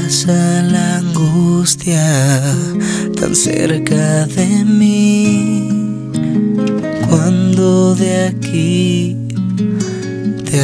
pasa la angustia tan cerca de mí, cuando de aquí te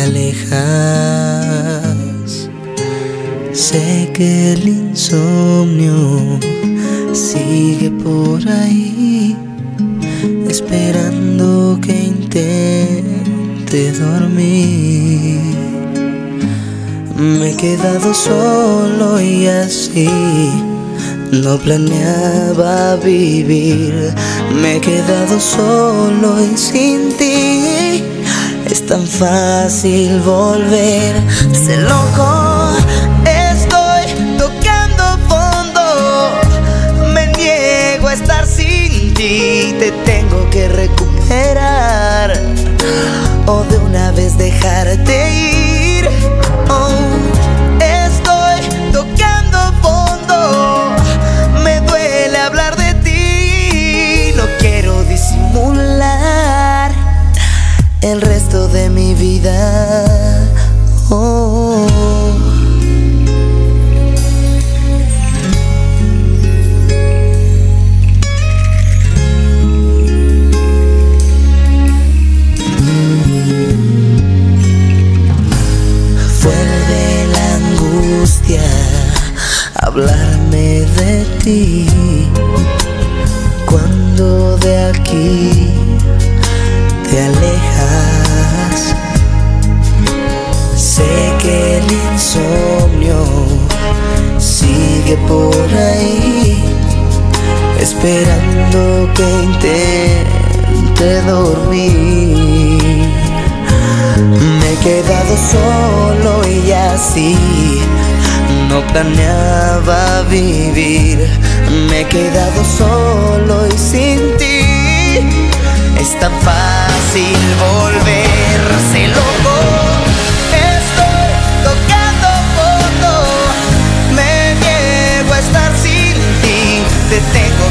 alejas. Sé que el insomnio sigue por ahí, esperando que intente dormir. Me he quedado solo y así no planeaba vivir. Me he quedado solo y sin ti es tan fácil volver. Sé loco, estoy tocando fondo. Me niego a estar sin ti. Te tengo que recuperar o de una vez dejarte ir. Oh, estoy tocando fondo. Me duele hablar de ti. No quiero disimular el resto de mi vida. Oh. Vuelve la angustia a hablarme de ti, cuando de aquí te alejas. Sé que el insomnio sigue por ahí, esperando que intente dormir. Me he quedado solo y así no planeaba vivir. Me he quedado solo y sin ti es tan fácil volver. Sé loco, estoy tocando fondo. Me niego a estar sin ti. Te tengo